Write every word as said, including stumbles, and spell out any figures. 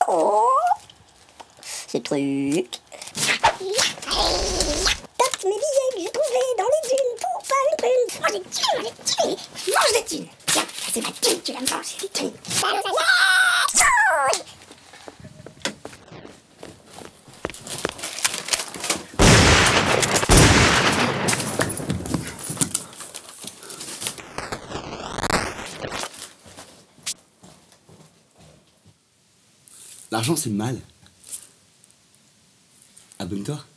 Oh, ce truc. Tape mes billets que j'ai trouvés dans les dunes pour pas une prune. Mange des thunes, mange des thunes. Mange des thunes. Tiens, ça c'est ma thune, tu la manges, c'est des thunes. L'argent, c'est le mal. Abonne-toi.